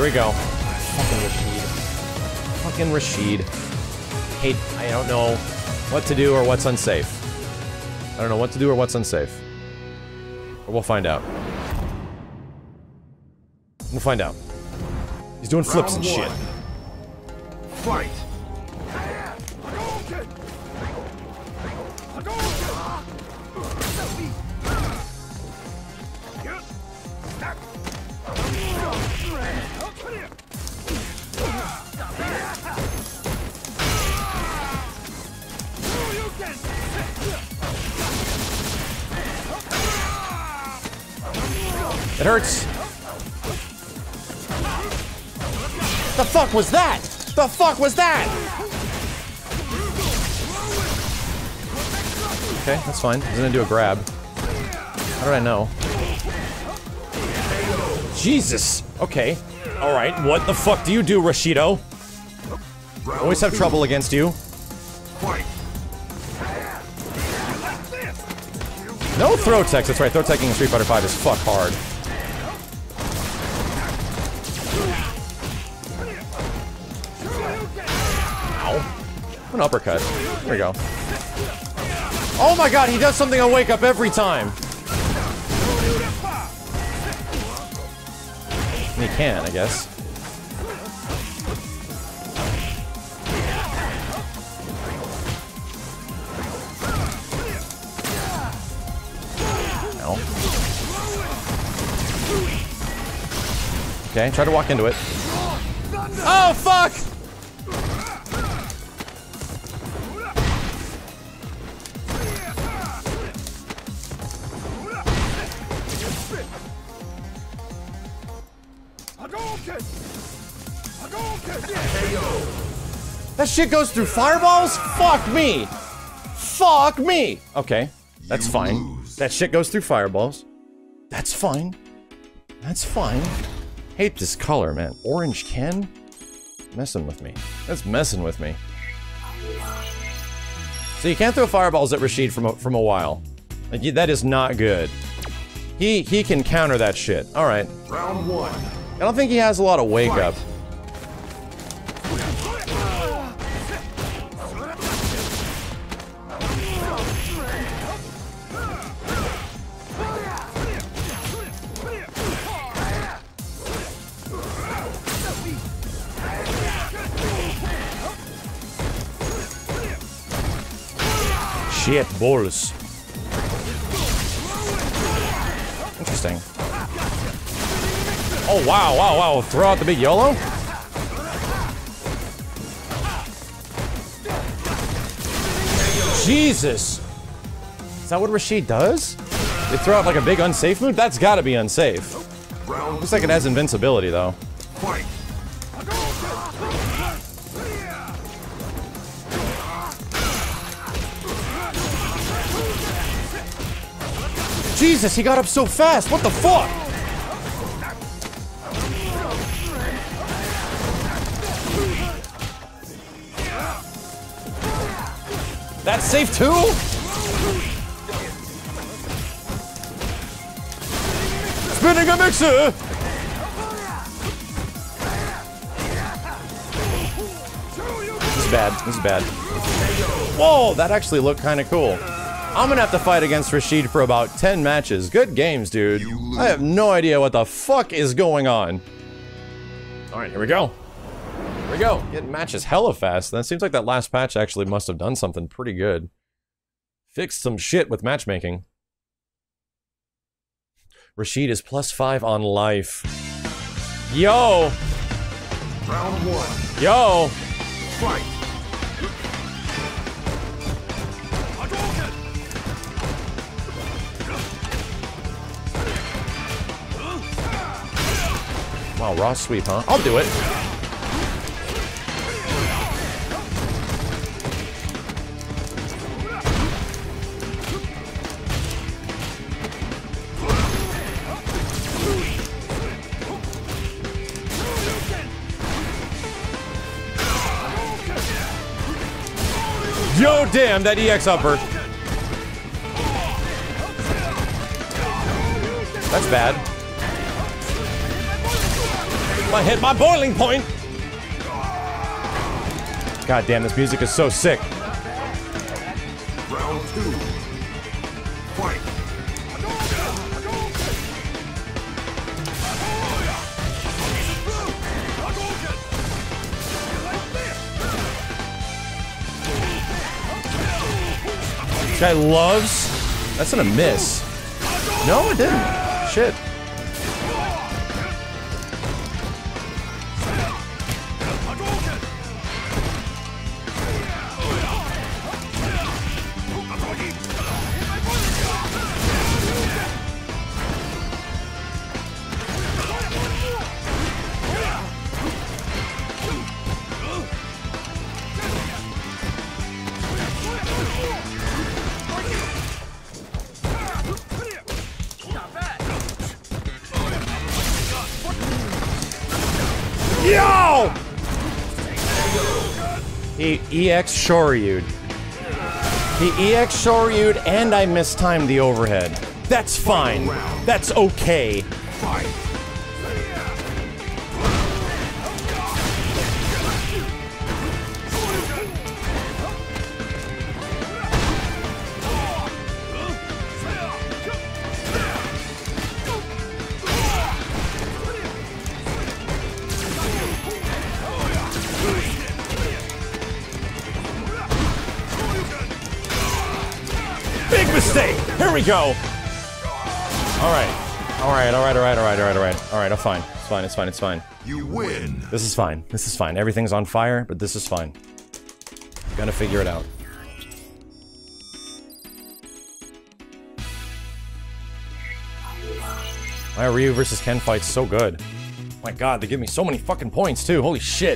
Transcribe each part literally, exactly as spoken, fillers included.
we go. Fucking Rashid. Fucking Rashid. Hate, I don't know what to do or what's unsafe. I don't know what to do or what's unsafe. But we'll find out. We'll find out. He's doing flips and shit. Fight! It hurts. The fuck was that? The fuck was that? Okay, that's fine. He's gonna do a grab. How did I know? Jesus. Okay. All right. What the fuck do you do, Rashido? Always have trouble against you. No throw text. That's right. Throw teching in Street Fighter five is fuck hard. Ow. An uppercut. There we go. Oh my god, he does something on Wake Up every time. And he can, I guess. No. Okay, try to walk into it. Oh, fuck! That shit goes through fireballs? Fuck me! Fuck me! Okay, that's fine. That shit goes through fireballs. That's fine. That's fine. Hate this color, man. Orange Ken? Messing with me. That's messing with me. So you can't throw fireballs at Rashid from a, from a while. Like, that is not good. He he can counter that shit. All right. Round one. I don't think he has a lot of wake up. Shit balls. Interesting. Oh wow, wow, wow! Throw out the big YOLO. Jesus! Is that what Rashid does? They throw out like a big unsafe move? That's gotta be unsafe. Looks like it has invincibility though. Jesus, he got up so fast! What the fuck? That's safe too? Spinning a mixer! This is bad. This is bad. Whoa, that actually looked kind of cool. I'm gonna have to fight against Rashid for about ten matches. Good games, dude. I have no idea what the fuck is going on. Alright, here we go. Here we go. Getting matches hella fast. That seems like that last patch actually must have done something pretty good. Fixed some shit with matchmaking. Rashid is plus five on life. Yo! Round one. Yo! Fight! Wow, raw sweep, huh? I'll do it. Yo, damn, that E X upper. That's bad. I hit my boiling point. God damn, this music is so sick. Round two. Fight. This guy loves... That's gonna miss. No, it didn't. Shit. Yo! He E X Shoryu'd. He E X Shoryu'd and I mistimed the overhead. That's fine. That's okay. Fight. Big mistake! Here we go! Alright. Alright, alright, alright, alright, alright, alright. Alright, I'm fine. It's fine, it's fine, it's fine. You win. This is fine. This is fine. Everything's on fire, but this is fine. Gonna figure it out. My Ryu versus Ken fight's so good. My god, they give me so many fucking points too. Holy shit.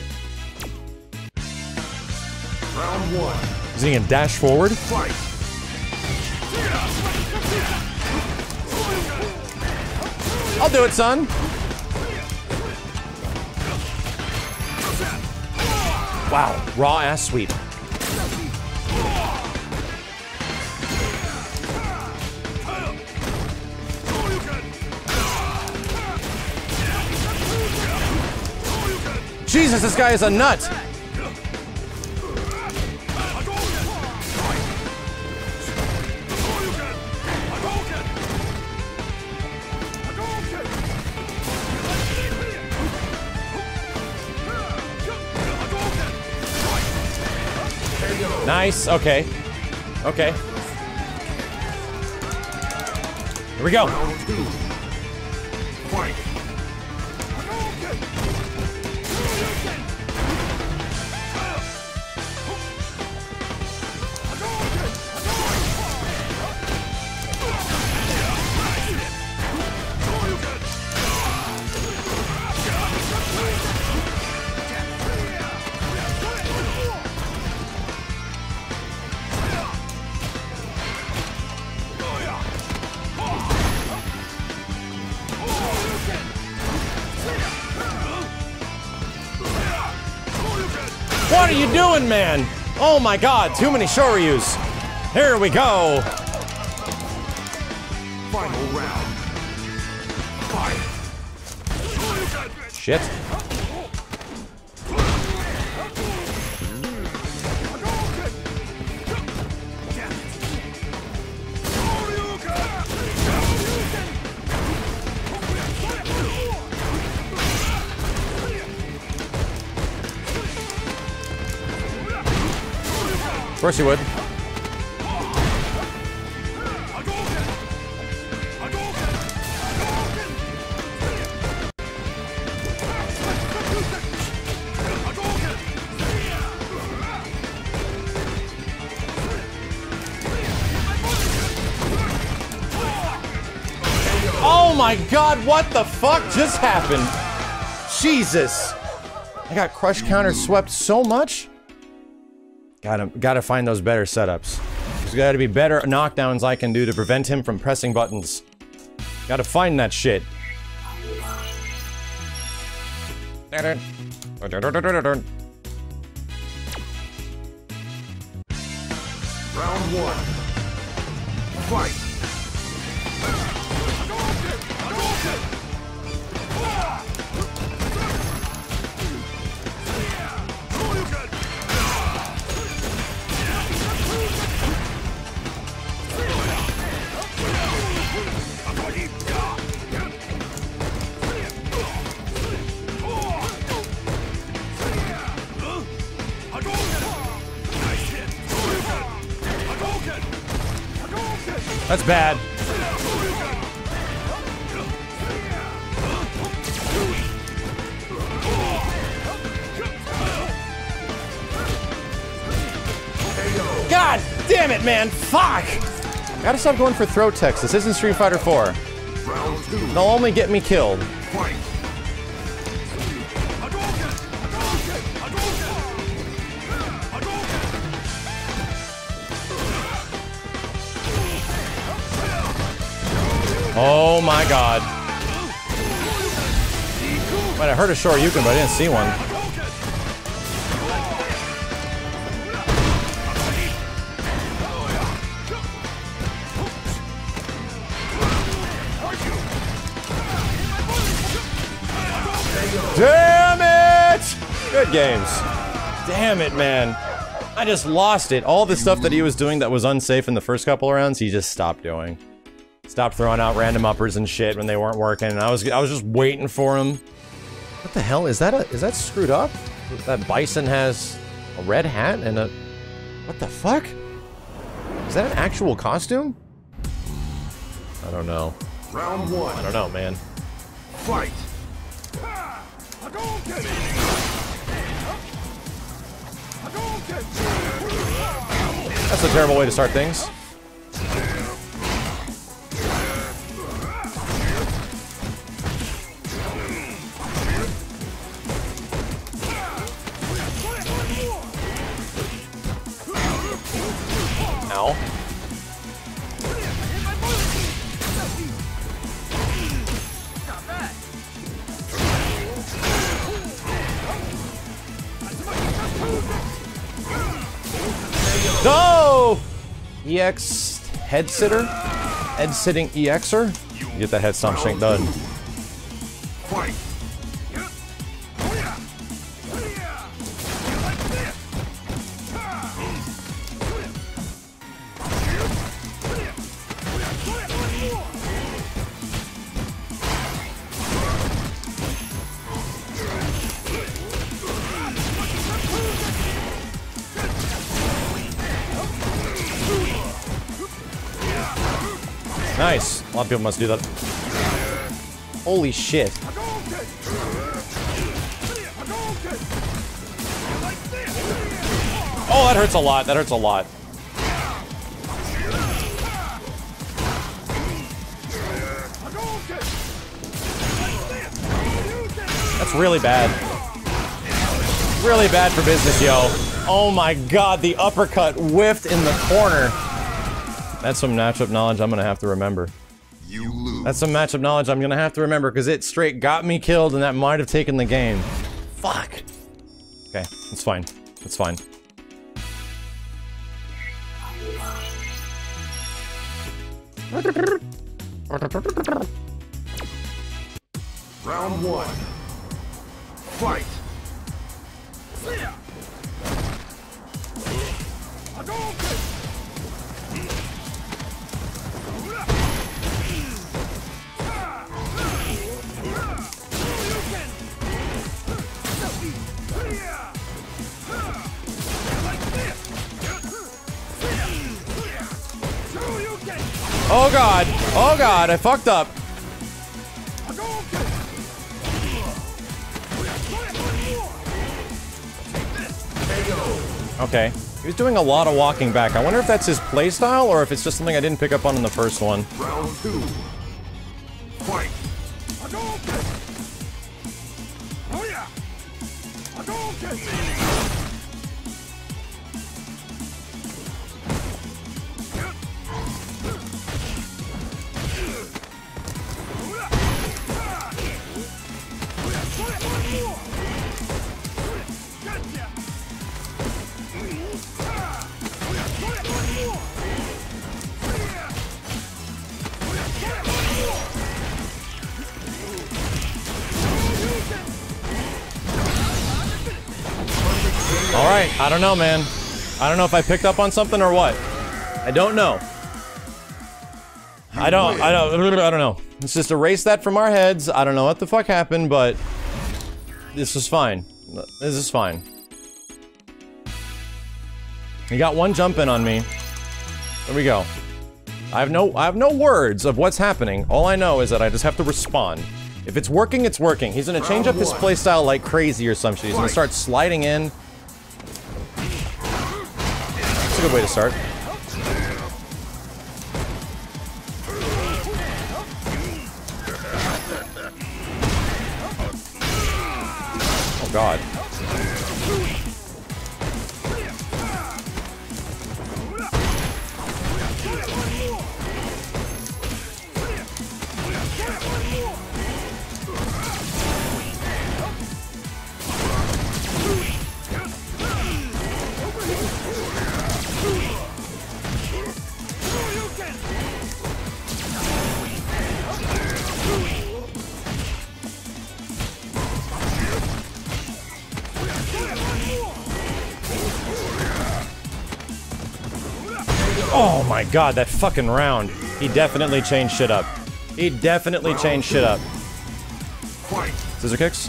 Round one. Is he gonna dash forward? Fight. I'll do it, son. Wow, raw ass sweep. Jesus, this guy is a nut. Nice, okay. Okay. Here we go. Round two. Fight. What are you doing, man? Oh my god, too many Shoryus. Here we go. Final round. Fight. Shit. Of course you would. Oh my god, what the fuck just happened? Jesus. I got crush counter swept so much. Gotta, gotta find those better setups. There's gotta be better knockdowns I can do to prevent him from pressing buttons. Gotta find that shit. Round one. Fight. That's bad. God damn it, man! Fuck! Gotta stop going for throat text. This isn't Street Fighter four. They'll only get me killed. Oh my god. Might have heard a Shoryuken, but I didn't see one. Damn it! Good games. Damn it, man. I just lost it. All the stuff that he was doing that was unsafe in the first couple of rounds, he just stopped doing. Stopped throwing out random uppers and shit when they weren't working. And I was I was just waiting for him. What the hell is that? A, is that screwed up? That Bison has a red hat and a... What the fuck? Is that an actual costume? I don't know. Round one. I don't know, man. Fight. That's a terrible way to start things. Ow. No! E X head sitter? Head sitting E Xer? Get that head stomp shank done. Fight. Nice. A lot of people must do that. Holy shit. Oh, that hurts a lot. That hurts a lot. That's really bad. Really bad for business, yo. Oh my god, the uppercut whiffed in the corner. That's some matchup knowledge I'm gonna have to remember. You lose. That's some matchup knowledge I'm gonna have to remember, because it straight got me killed and that might have taken the game. Fuck. Okay, it's fine. It's fine. Round one. Fight. Oh god! Oh god, I fucked up. Okay. He was doing a lot of walking back. I wonder if that's his playstyle or if it's just something I didn't pick up on in the first one. Round two. Fight. Alright, I don't know, man. I don't know if I picked up on something or what. I don't know. I don't, I don't, I don't know. Let's just erase that from our heads. I don't know what the fuck happened, but this is fine. This is fine. He got one jump in on me. There we go. I have no I have no words of what's happening. All I know is that I just have to respond. If it's working, it's working. He's gonna change up his playstyle like crazy or some shit. He's gonna start sliding in. That's a good way to start. Oh god. Oh my god, that fucking round. He definitely changed shit up. He definitely changed shit up. Scissor kicks.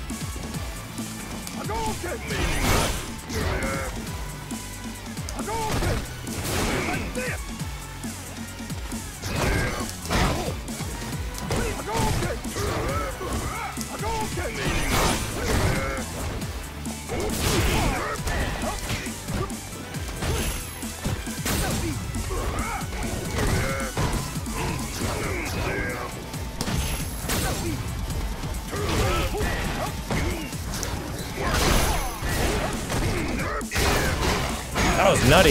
That was nutty.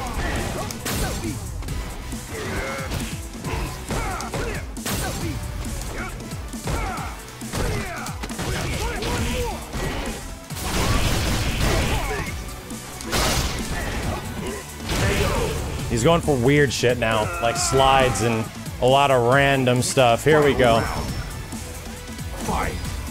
He's going for weird shit now, like slides and a lot of random stuff. Here we go. Fight.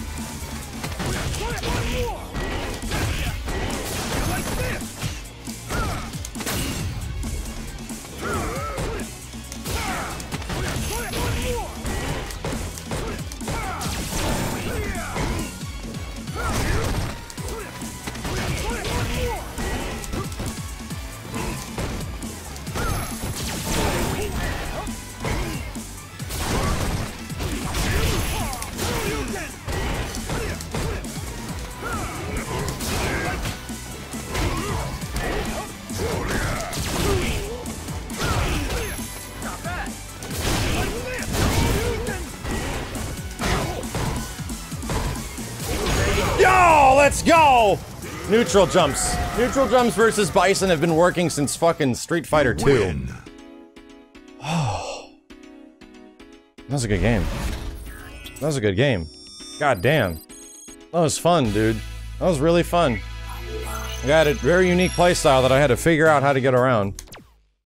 Yo, let's go! Neutral jumps. Neutral jumps versus Bison have been working since fucking Street Fighter two. Oh. That was a good game. That was a good game. God damn. That was fun, dude. That was really fun. I had a very unique playstyle that I had to figure out how to get around.